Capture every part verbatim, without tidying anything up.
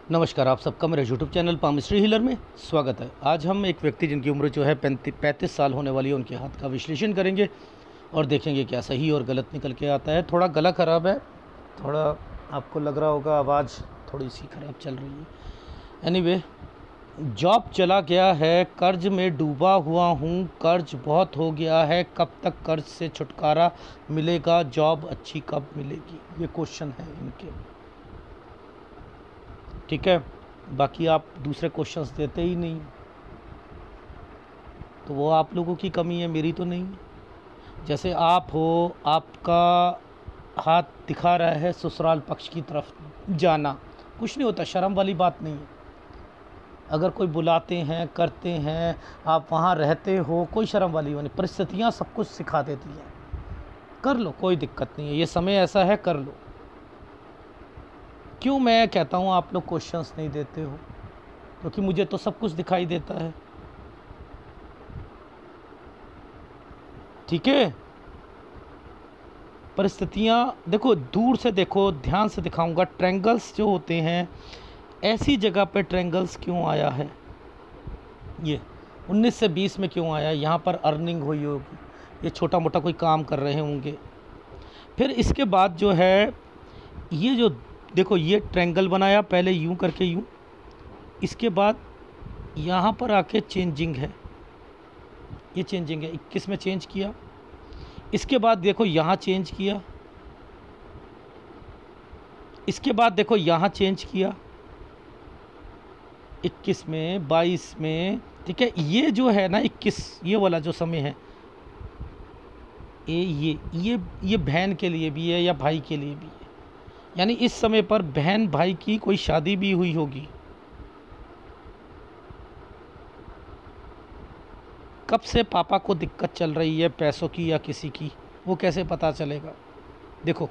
नमस्कार, आप सबका मेरे यूट्यूब चैनल पामिस्ट्री हीलर में स्वागत है। आज हम एक व्यक्ति जिनकी उम्र जो है पैंतीस साल होने वाली है, उनके हाथ का विश्लेषण करेंगे और देखेंगे क्या सही और गलत निकल के आता है। थोड़ा गला ख़राब है, थोड़ा आपको लग रहा होगा आवाज़ थोड़ी सी ख़राब चल रही है। एनीवे, जॉब चला गया है, कर्ज में डूबा हुआ हूँ, कर्ज बहुत हो गया है, कब तक कर्ज से छुटकारा मिलेगा, जॉब अच्छी कब मिलेगी, ये क्वेश्चन है इनके। ठीक है, बाकी आप दूसरे क्वेश्चंस देते ही नहीं, तो वो आप लोगों की कमी है, मेरी तो नहीं है। जैसे आप हो, आपका हाथ दिखा रहा है ससुराल पक्ष की तरफ जाना, कुछ नहीं होता, शर्म वाली बात नहीं है। अगर कोई बुलाते हैं, करते हैं, आप वहाँ रहते हो, कोई शर्म वाली नहीं। परिस्थितियाँ सब कुछ सिखा देती हैं, कर लो, कोई दिक्कत नहीं है, ये समय ऐसा है, कर लो। क्यों मैं कहता हूँ आप लोग क्वेश्चंस नहीं देते हो? क्योंकि मुझे तो सब कुछ दिखाई देता है। ठीक है, परिस्थितियाँ देखो, दूर से देखो, ध्यान से दिखाऊंगा। ट्रायंगल्स जो होते हैं, ऐसी जगह पे ट्रायंगल्स क्यों आया है, ये उन्नीस से बीस में क्यों आया? यहाँ पर अर्निंग हुई होगी, ये छोटा मोटा कोई काम कर रहे होंगे। फिर इसके बाद जो है, ये जो देखो, ये ट्रायंगल बनाया पहले यूं करके, यूं, इसके बाद यहाँ पर आके चेंजिंग है, ये चेंजिंग है, इक्कीस में चेंज किया। इसके बाद देखो यहाँ चेंज किया, इसके बाद देखो यहाँ चेंज किया, इक्कीस में, बाईस में। ठीक है, ये जो है ना इक्कीस, ये वाला जो समय है, ये ये ये ये बहन के लिए भी है या भाई के लिए भी है। यानी इस समय पर बहन भाई की कोई शादी भी हुई होगी। कब से पापा को दिक्कत चल रही है पैसों की या किसी की, वो कैसे पता चलेगा? देखो,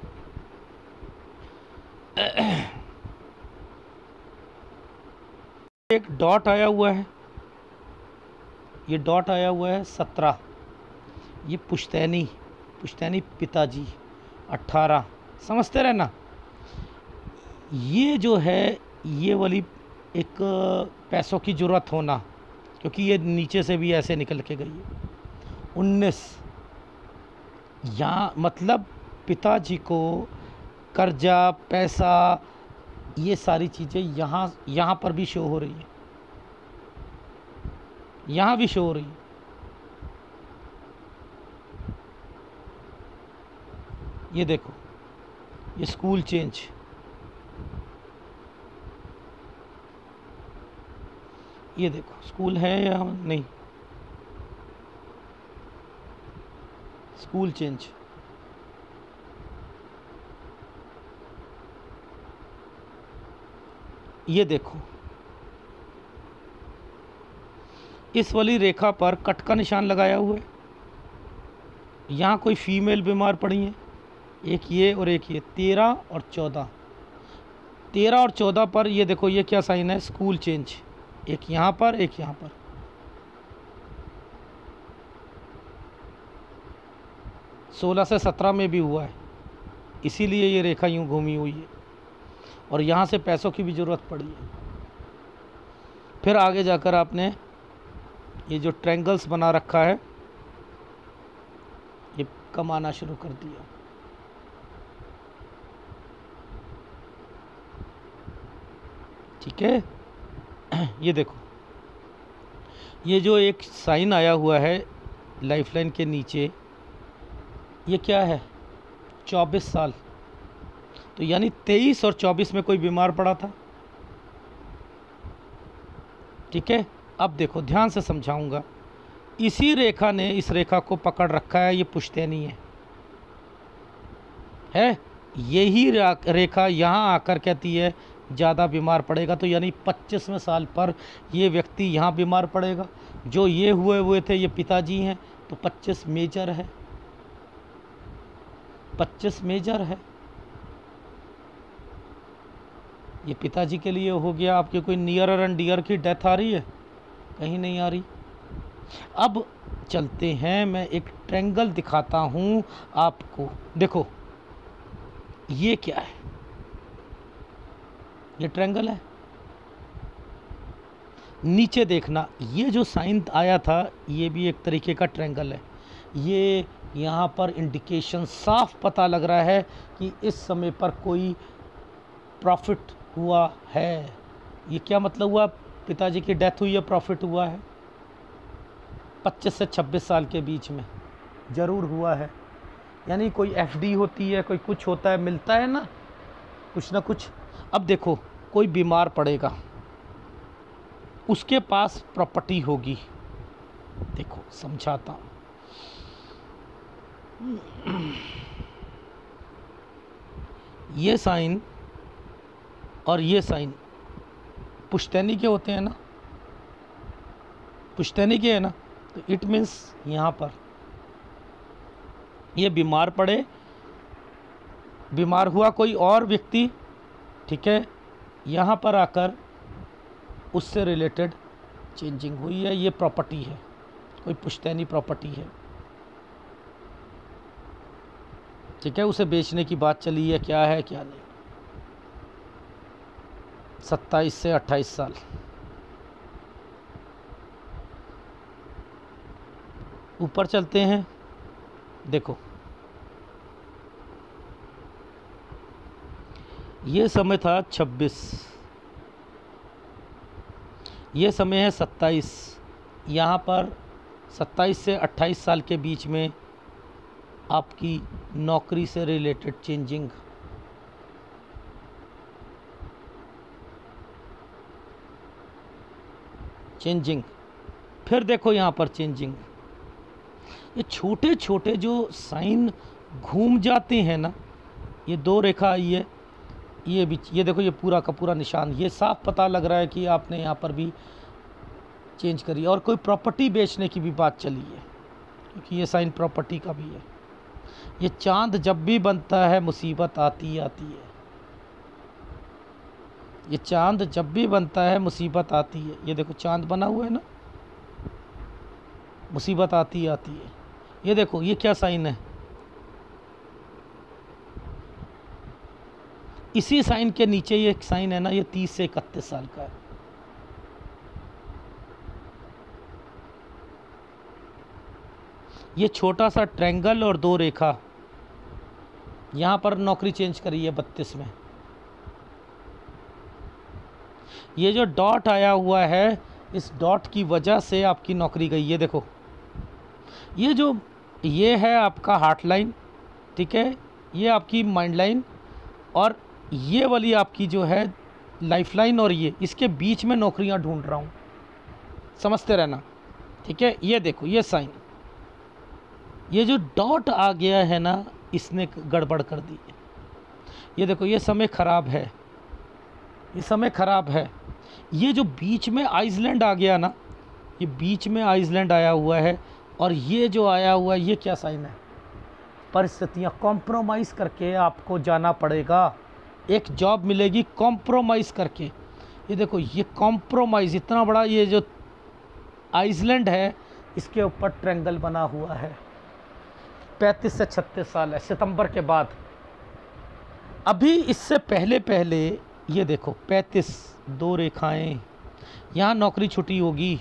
एक डॉट आया हुआ है, ये डॉट आया हुआ है सत्रह, ये पुश्तैनी, पुश्तैनी पिताजी अट्ठारह, समझते रहना। ये जो है, ये वाली एक पैसों की ज़रूरत होना, क्योंकि ये नीचे से भी ऐसे निकल के गई है। उन्नीस, यहाँ मतलब पिताजी को कर्जा, पैसा, ये सारी चीज़ें यहाँ यहाँ पर भी शो हो रही है, यहाँ भी शो हो रही है। ये देखो, ये स्कूल चेंज, ये देखो स्कूल है या नहीं, स्कूल चेंज, ये देखो, इस वाली रेखा पर कट का निशान लगाया हुआ है। यहाँ कोई फीमेल बीमार पड़ी है, एक ये और एक ये, तेरह और चौदह, तेरह और चौदह पर ये देखो, ये क्या साइन है, स्कूल चेंज, एक यहाँ पर, एक यहाँ पर। सोलह से सत्रह में भी हुआ है, इसीलिए ये रेखा यूं घूमी हुई है, और यहाँ से पैसों की भी ज़रूरत पड़ी है। फिर आगे जाकर आपने ये जो ट्रायंगल्स बना रखा है, ये कमाना शुरू कर दिया। ठीक है, ये देखो, ये जो एक साइन आया हुआ है लाइफलाइन के नीचे, ये क्या है, चौबीस साल, तो यानी तेईस और चौबीस में कोई बीमार पड़ा था। ठीक है, अब देखो, ध्यान से समझाऊंगा। इसी रेखा ने इस रेखा को पकड़ रखा है, ये पुश्तैनी है, है यही रेखा यहाँ आकर कहती है ज़्यादा बीमार पड़ेगा, तो यानी पच्चीसवें साल पर ये व्यक्ति यहाँ बीमार पड़ेगा। जो ये हुए हुए थे, ये पिताजी हैं, तो पच्चीस मेजर है, पच्चीस मेजर है, ये पिताजी के लिए हो गया। आपके कोई नियर एंड डियर की डेथ आ रही है? कहीं नहीं आ रही। अब चलते हैं, मैं एक ट्रायंगल दिखाता हूँ आपको। देखो, ये क्या है, ये ट्रायंगल है, नीचे देखना, ये जो साइन आया था ये भी एक तरीके का ट्रायंगल है। ये यहाँ पर इंडिकेशन साफ पता लग रहा है कि इस समय पर कोई प्रॉफिट हुआ है। ये क्या मतलब हुआ? पिताजी की डेथ हुई है, प्रॉफिट हुआ है। पच्चीस से छब्बीस साल के बीच में ज़रूर हुआ है। यानी कोई एफडी होती है, कोई कुछ होता है, मिलता है ना कुछ ना कुछ। अब देखो, कोई बीमार पड़ेगा, उसके पास प्रॉपर्टी होगी। देखो समझाता हूँ। ये साइन और ये साइन पुश्तैनी के होते हैं ना, पुश्तैनी के है ना, तो इट मीन्स यहाँ पर ये बीमार पड़े, बीमार हुआ कोई और व्यक्ति, ठीक है, यहाँ पर आकर उससे रिलेटेड चेंजिंग हुई है। ये प्रॉपर्टी है, कोई पुश्तैनी प्रॉपर्टी है, ठीक है, उसे बेचने की बात चली है, क्या है क्या नहीं। सत्ताईस से अट्ठाईस साल। ऊपर चलते हैं, देखो ये समय था छब्बीस, ये समय है सत्ताईस। यहाँ पर सत्ताईस से अट्ठाईस साल के बीच में आपकी नौकरी से रिलेटेड चेंजिंग, चेंजिंग फिर देखो यहाँ पर चेंजिंग। ये छोटे छोटे जो साइन घूम जाते हैं ना, ये दो रेखा आई है, ये भी, ये देखो ये पूरा का पूरा निशान, ये साफ पता लग रहा है कि आपने यहाँ पर भी चेंज करी। और कोई प्रॉपर्टी बेचने की भी बात चली है, क्योंकि ये साइन प्रॉपर्टी का भी है। ये चांद जब भी बनता है मुसीबत आती आती है, ये चांद जब भी बनता है मुसीबत आती है। ये देखो चांद बना हुआ है ना, मुसीबत आती आती है। ये देखो ये क्या साइन है, इसी साइन के नीचे ये एक साइन है ना, ये तीस से इकतीस साल का है। ये छोटा सा ट्रायंगल और दो रेखा, यहाँ पर नौकरी चेंज करी है बत्तीस में। ये जो डॉट आया हुआ है, इस डॉट की वजह से आपकी नौकरी गई। ये देखो, ये जो ये है आपका हार्ट लाइन, ठीक है, ये आपकी माइंड लाइन, और ये वाली आपकी जो है लाइफ लाइन, और ये इसके बीच में नौकरियां ढूंढ रहा हूँ, समझते रहना, ठीक है। ये देखो ये साइन, ये जो डॉट आ गया है ना, इसने गड़बड़ कर दी है। ये देखो ये समय ख़राब है, ये समय ख़राब है। ये जो बीच में आइसलैंड आ गया ना, ये बीच में आइसलैंड आया हुआ है, और ये जो आया हुआ है ये क्या साइन है? परिस्थितियाँ, कॉम्प्रोमाइज़ करके आपको जाना पड़ेगा। एक जॉब मिलेगी कॉम्प्रोमाइज़ करके। ये देखो ये कॉम्प्रोमाइज़, इतना बड़ा ये जो आइसलैंड है, इसके ऊपर ट्रायंगल बना हुआ है। पैंतीस से छत्तीस साल है, सितंबर के बाद। अभी इससे पहले पहले ये देखो पैंतीस, दो रेखाएं, यहाँ नौकरी छुट्टी होगी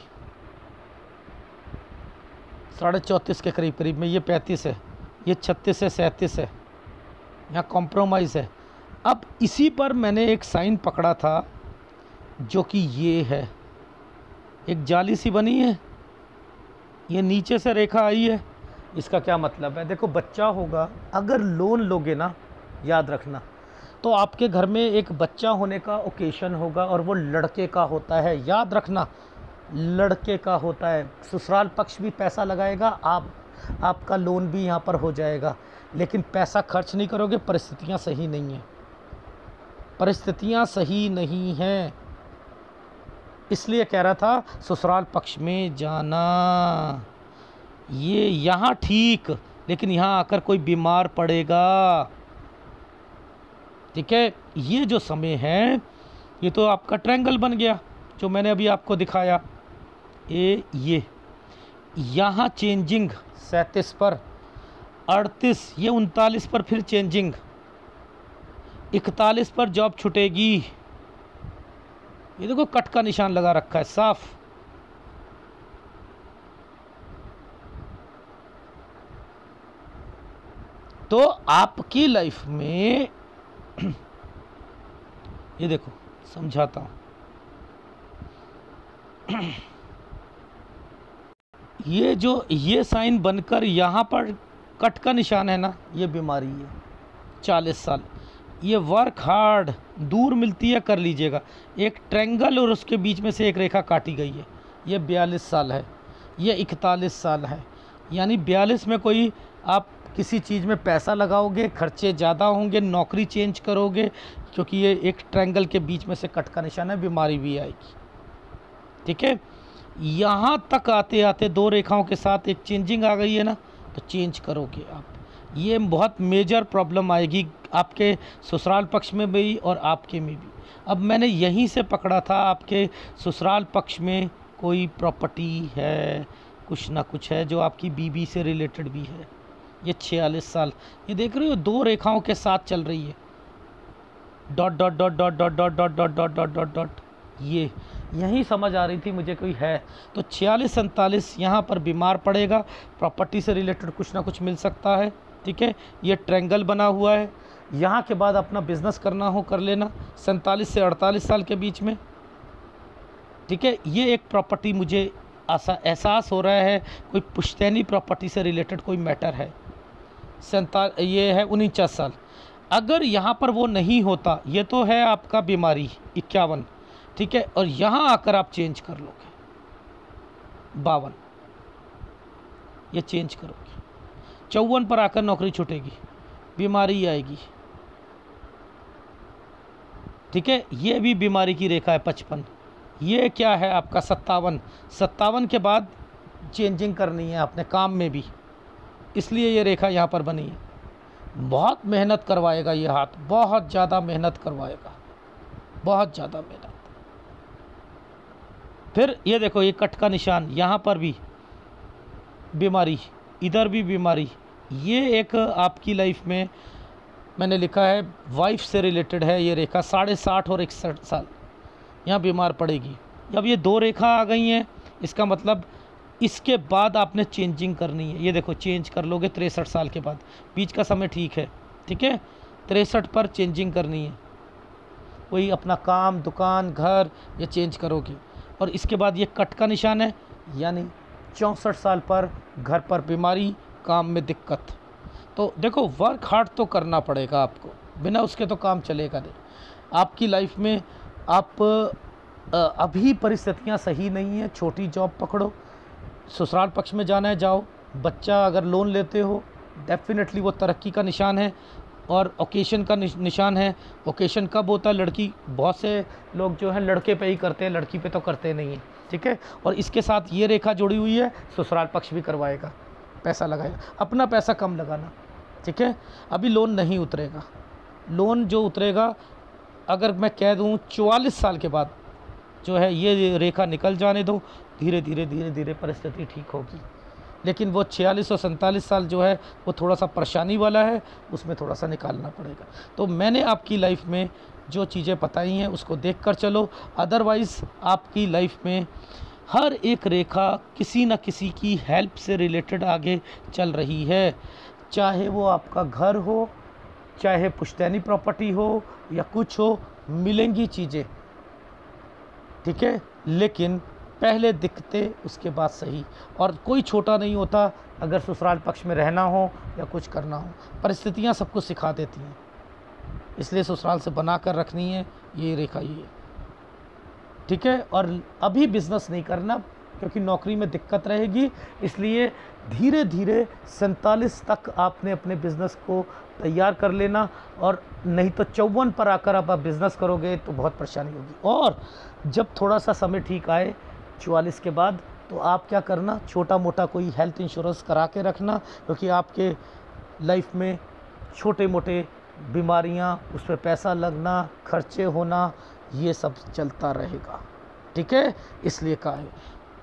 साढ़े चौंतीस के करीब करीब में, ये पैंतीस है, ये छत्तीस से सैंतीस है, यहाँ कॉम्प्रोमाइज़ है। अब इसी पर मैंने एक साइन पकड़ा था, जो कि ये है, एक जाली सी बनी है, ये नीचे से रेखा आई है। इसका क्या मतलब है? देखो बच्चा होगा, अगर लोन लोगे ना, याद रखना, तो आपके घर में एक बच्चा होने का ओकेशन होगा, और वो लड़के का होता है, याद रखना, लड़के का होता है। ससुराल पक्ष भी पैसा लगाएगा, आप आपका लोन भी यहाँ पर हो जाएगा, लेकिन पैसा खर्च नहीं करोगे, परिस्थितियाँ सही नहीं हैं, परिस्थितियाँ सही नहीं हैं। इसलिए कह रहा था ससुराल पक्ष में जाना, ये यहाँ ठीक, लेकिन यहाँ आकर कोई बीमार पड़ेगा, ठीक है। ये जो समय है, ये तो आपका ट्रायंगल बन गया, जो मैंने अभी आपको दिखाया। ये ये यहाँ चेंजिंग सैंतीस पर, अड़तीस, ये उनतालीस पर फिर चेंजिंग, इकतालीस पर जॉब छूटेगी। ये देखो कट का निशान लगा रखा है साफ। तो आपकी लाइफ में ये देखो समझाता हूँ, ये जो ये साइन बनकर यहाँ पर कट का निशान है ना, ये बीमारी है। चालीस साल, ये वर्क हार्ड, दूर मिलती है कर लीजिएगा। एक ट्रायंगल और उसके बीच में से एक रेखा काटी गई है, ये बयालीस साल है, ये इकतालीस साल है। यानी बयालीस में कोई आप किसी चीज़ में पैसा लगाओगे, खर्चे ज़्यादा होंगे, नौकरी चेंज करोगे, क्योंकि ये एक ट्रायंगल के बीच में से कट का निशान है, बीमारी भी आएगी। ठीक है, यहाँ तक आते आते दो रेखाओं के साथ एक चेंजिंग आ गई है ना, तो चेंज करोगे आप। ये बहुत मेजर प्रॉब्लम आएगी आपके ससुराल पक्ष में भी और आपके में भी। अब मैंने यहीं से पकड़ा था, आपके ससुराल पक्ष में कोई प्रॉपर्टी है, कुछ ना कुछ है जो आपकी बीवी से रिलेटेड भी है। ये छियालीस साल, ये देख रहे हो दो रेखाओं के साथ चल रही है, dot dot dot dot dot dot dot dot dot dot dot dot. ये यहीं समझ आ रही थी मुझे कोई है। तो छियालीस सैंतालीस यहाँ पर बीमार पड़ेगा, प्रॉपर्टी से रिलेटेड कुछ ना कुछ मिल सकता है। ठीक है, ये ट्रायंगल बना हुआ है। यहाँ के बाद अपना बिजनेस करना हो कर लेना, सैंतालीस से अड़तालीस साल के बीच में। ठीक है, ये एक प्रॉपर्टी मुझे ऐसा एहसास हो रहा है, कोई पुश्तैनी प्रॉपर्टी से रिलेटेड कोई मैटर है। सैंता ये है उनचास साल। अगर यहाँ पर वो नहीं होता, ये तो है आपका बीमारी इक्यावन। ठीक है, और यहाँ आकर आप चेंज कर लोगे बावन, ये चेंज करोगे। चौवन पर आकर नौकरी छूटेगी, बीमारी आएगी। ठीक है, ये भी बीमारी की रेखा है पचपन। ये क्या है आपका सत्तावन। सत्तावन के बाद चेंजिंग करनी है अपने काम में भी, इसलिए ये रेखा यहाँ पर बनी है। बहुत मेहनत करवाएगा ये हाथ, बहुत ज़्यादा मेहनत करवाएगा, बहुत ज़्यादा मेहनत। फिर ये देखो ये कट का निशान, यहाँ पर भी बीमारी, इधर भी बीमारी। ये एक आपकी लाइफ में मैंने लिखा है वाइफ से रिलेटेड है ये रेखा, साढ़े साठ और इकसठ साल यहाँ बीमार पड़ेगी। जब ये दो रेखा आ गई हैं, इसका मतलब इसके बाद आपने चेंजिंग करनी है। ये देखो चेंज कर लोगे तिरसठ साल के बाद, बीच का समय ठीक है। ठीक है, तिरसठ पर चेंजिंग करनी है, कोई अपना काम, दुकान, घर ये चेंज करोगे। और इसके बाद ये कट का निशान है, यानी चौंसठ साल पर घर पर बीमारी, काम में दिक्कत। तो देखो वर्क हार्ड तो करना पड़ेगा आपको, बिना उसके तो काम चलेगा नहीं। आपकी लाइफ में आप अभी परिस्थितियां सही नहीं है, छोटी जॉब पकड़ो, ससुराल पक्ष में जाना है जाओ। बच्चा अगर लोन लेते हो, डेफिनेटली वो तरक्की का निशान है और ओकेशन का निशान है। ओकेशन कब होता है? लड़की, बहुत से लोग जो हैं लड़के पे ही करते हैं, लड़की पे तो करते नहीं हैं। ठीक है, और इसके साथ ये रेखा जुड़ी हुई है, ससुराल पक्ष भी करवाएगा, पैसा लगाएगा। अपना पैसा कम लगाना। ठीक है, अभी लोन नहीं उतरेगा। लोन जो उतरेगा, अगर मैं कह दूं चौवालीस साल के बाद जो है ये रेखा निकल जाने दो, धीरे धीरे धीरे धीरे परिस्थिति ठीक होगी। लेकिन वो छियालीस और सैंतालीस साल जो है वो थोड़ा सा परेशानी वाला है, उसमें थोड़ा सा निकालना पड़ेगा। तो मैंने आपकी लाइफ में जो चीज़ें बताई हैं उसको देख कर चलो। अदरवाइज़ आपकी लाइफ में हर एक रेखा किसी न किसी की हेल्प से रिलेटेड आगे चल रही है, चाहे वो आपका घर हो, चाहे पुश्तैनी प्रॉपर्टी हो या कुछ हो, मिलेंगी चीज़ें। ठीक है, लेकिन पहले दिखते उसके बाद सही। और कोई छोटा नहीं होता अगर ससुराल पक्ष में रहना हो या कुछ करना हो, परिस्थितियां सब कुछ सिखा देती हैं। इसलिए ससुराल से बना कर रखनी है ये रेखा, ये है। ठीक है, और अभी बिजनेस नहीं करना क्योंकि नौकरी में दिक्कत रहेगी, इसलिए धीरे धीरे सैंतालीस तक आपने अपने बिज़नेस को तैयार कर लेना। और नहीं तो चौवन पर आकर आप बिज़नेस करोगे तो बहुत परेशानी होगी। और जब थोड़ा सा समय ठीक आए चौवालीस के बाद, तो आप क्या करना, छोटा मोटा कोई हेल्थ इंश्योरेंस करा के रखना, क्योंकि आपके लाइफ में छोटे मोटे बीमारियां, उस पर पैसा लगना, खर्चे होना, ये सब चलता रहेगा। ठीक है, इसलिए कहा है।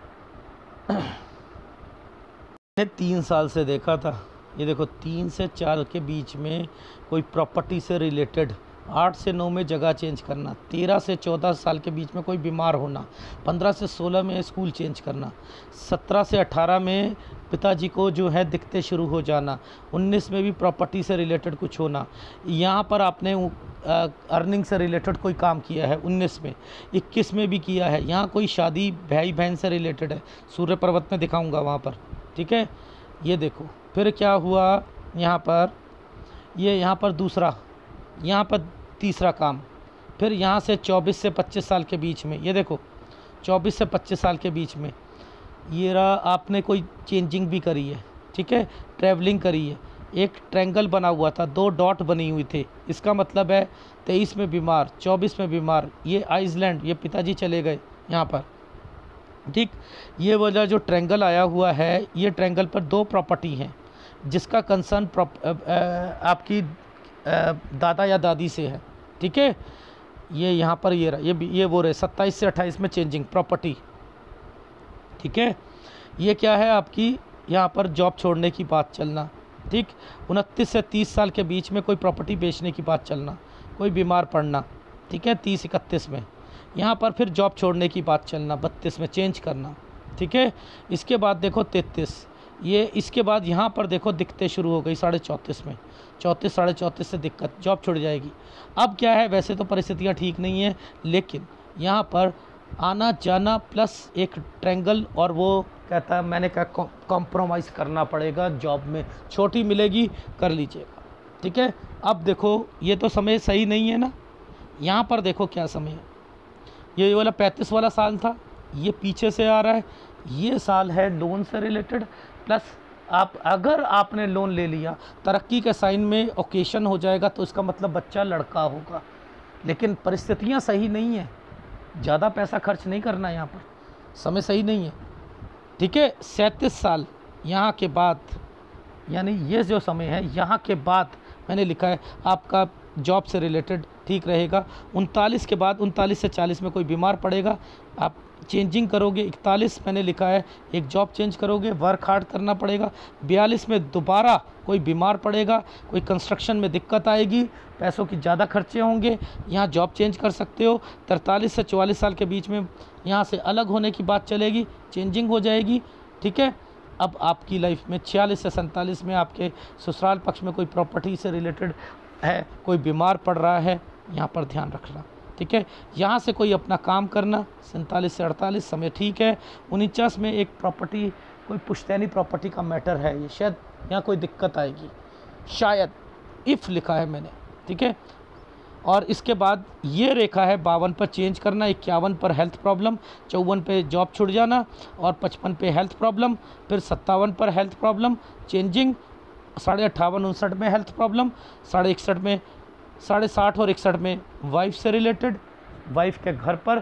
मैंने तीन साल से देखा था, ये देखो तीन से चार के बीच में कोई प्रॉपर्टी से रिलेटेड आठ से नौ में जगह चेंज करना, तेरह से चौदह साल के बीच में कोई बीमार होना, पंद्रह से सोलह में स्कूल चेंज करना, सत्रह से अठारह में पिताजी को जो है दिक्कतें शुरू हो जाना, उन्नीस में भी प्रॉपर्टी से रिलेटेड कुछ होना, यहाँ पर आपने अर्निंग से रिलेटेड कोई काम किया है उन्नीस में, इक्कीस में भी किया है, यहाँ कोई शादी भाई बहन से रिलेटेड है, सूर्य पर्वत में दिखाऊंगा वहाँ पर, ठीक है। ये देखो फिर क्या हुआ यहाँ पर, ये यहाँ पर दूसरा, यहाँ पर तीसरा काम, फिर यहाँ से चौबीस से पच्चीस साल के बीच में, ये देखो चौबीस से पच्चीस साल के बीच में ये रहा, आपने कोई चेंजिंग भी करी है, ठीक है, ट्रैवलिंग करी है, एक ट्रायंगल बना हुआ था, दो डॉट बनी हुई थे, इसका मतलब है तेईस में बीमार, चौबीस में बीमार, ये आइसलैंड, ये पिताजी चले गए यहाँ पर, ठीक। ये वाला जो ट्रायंगल आया हुआ है, ये ट्रायंगल पर दो प्रॉपर्टी हैं जिसका कंसर्न आपकी दादा या दादी से है, ठीक है। ये यहाँ पर ये रहा, ये भी ये वो रहे सत्ताईस से अट्ठाईस में चेंजिंग प्रॉपर्टी, ठीक है। ये क्या है आपकी, यहाँ पर जॉब छोड़ने की बात चलना, ठीक। उनतीस से तीस साल के बीच में कोई प्रॉपर्टी बेचने की बात चलना, कोई बीमार पड़ना, ठीक है। तीस इकतीस में यहाँ पर फिर जॉब छोड़ने की बात चलना, बत्तीस में चेंज करना, ठीक है। इसके बाद देखो तैंतीस, ये इसके बाद यहाँ पर देखो दिक्कतें शुरू हो गई साढ़े चौंतीस में, चौंतीस साढ़े चौंतीस से दिक्कत, जॉब छुड़ जाएगी। अब क्या है, वैसे तो परिस्थितियाँ ठीक नहीं है, लेकिन यहाँ पर आना जाना प्लस एक ट्रायंगल, और वो कहता है मैंने कहा कॉम्प्रोमाइज़ करना पड़ेगा, जॉब में छोटी मिलेगी कर लीजिएगा, ठीक है। अब देखो ये तो समय सही नहीं है ना, यहाँ पर देखो क्या समय है, ये वाला पैंतीस वाला साल था, ये पीछे से आ रहा है, ये साल है लोन से रिलेटेड, प्लस आप अगर आपने लोन ले लिया, तरक्की के साइन में ओकेशन हो जाएगा तो इसका मतलब बच्चा लड़का होगा, लेकिन परिस्थितियाँ सही नहीं है, ज़्यादा पैसा खर्च नहीं करना, यहाँ पर समय सही नहीं है, ठीक है। सैंतीस साल यहाँ के बाद, यानी ये जो समय है यहाँ के बाद मैंने लिखा है आपका जॉब से रिलेटेड ठीक रहेगा। उनतालीस के बाद, उनतालीस से चालीस में कोई बीमार पड़ेगा, आप चेंजिंग करोगे। इकतालीस मैंने लिखा है एक जॉब चेंज करोगे, वर्क हार्ड करना पड़ेगा। बयालीस में दोबारा कोई बीमार पड़ेगा, कोई कंस्ट्रक्शन में दिक्कत आएगी, पैसों की ज़्यादा खर्चे होंगे, यहाँ जॉब चेंज कर सकते हो। तरतालीस से चौवालीस साल के बीच में यहाँ से अलग होने की बात चलेगी, चेंजिंग हो जाएगी, ठीक है। अब आपकी लाइफ में छियालीस से सैंतालीस में आपके ससुराल पक्ष में कोई प्रॉपर्टी से रिलेटेड है, कोई बीमार पड़ रहा है, यहाँ पर ध्यान रखना, ठीक है। यहाँ से कोई अपना काम करना, सैंतालीस से अड़तालीस समय ठीक है। उनचास में एक प्रॉपर्टी, कोई पुश्तैनी प्रॉपर्टी का मैटर है, ये शायद यहाँ कोई दिक्कत आएगी, शायद, इफ़ लिखा है मैंने, ठीक है। और इसके बाद ये रेखा है बावन पर चेंज करना, इक्यावन पर हेल्थ प्रॉब्लम, चौवन पे जॉब छूट जाना, और पचपन पे हेल्थ प्रॉब्लम, फिर सत्तावन पर हेल्थ प्रॉब्लम चेंजिंग, साढ़े अट्ठावन उनसठ में हेल्थ प्रॉब्लम, साढ़े इकसठ में, साढ़े साठ और इकसठ में वाइफ से रिलेटेड, वाइफ के घर पर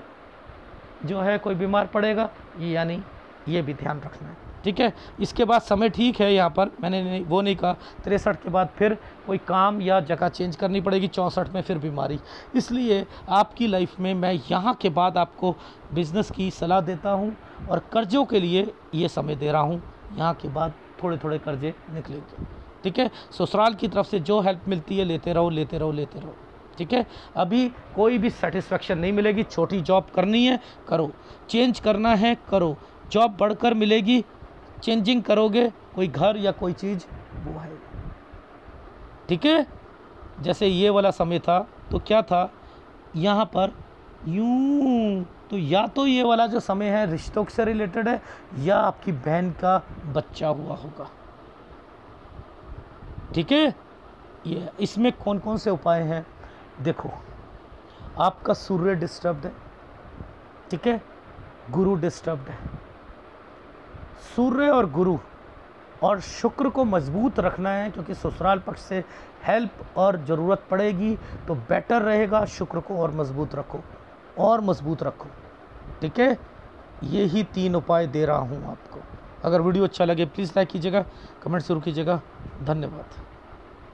जो है कोई बीमार पड़ेगा, ये यानी ये भी ध्यान रखना है, ठीक है। इसके बाद समय ठीक है, यहाँ पर मैंने नहीं, वो नहीं कहा। तिरसठ के बाद फिर कोई काम या जगह चेंज करनी पड़ेगी, चौंसठ में फिर बीमारी। इसलिए आपकी लाइफ में मैं यहाँ के बाद आपको बिज़नेस की सलाह देता हूँ, और कर्ज़ों के लिए ये समय दे रहा हूँ, यहाँ के बाद थोड़े थोड़े कर्जे निकलेंगे, ठीक है। ससुराल की तरफ से जो हेल्प मिलती है लेते रहो लेते रहो लेते रहो, ठीक है। अभी कोई भी सेटिस्फेक्शन नहीं मिलेगी, छोटी जॉब करनी है करो, चेंज करना है करो, जॉब बढ़कर मिलेगी, चेंजिंग करोगे, कोई घर या कोई चीज़ वो है, ठीक है। जैसे ये वाला समय था तो क्या था यहाँ पर यूं, तो या तो ये वाला जो समय है रिश्तों से रिलेटेड है, या आपकी बहन का बच्चा हुआ होगा, ठीक है। ये इसमें कौन कौन से उपाय हैं देखो, आपका सूर्य डिस्टर्ब्ड है, ठीक है, गुरु डिस्टर्ब्ड है। सूर्य और गुरु और शुक्र को मजबूत रखना है, क्योंकि ससुराल पक्ष से हेल्प और ज़रूरत पड़ेगी, तो बेटर रहेगा शुक्र को और मजबूत रखो और मजबूत रखो, ठीक है। यही तीन उपाय दे रहा हूँ आपको। अगर वीडियो अच्छा लगे प्लीज़ लाइक कीजिएगा, कमेंट शुरू कीजिएगा। धन्यवाद।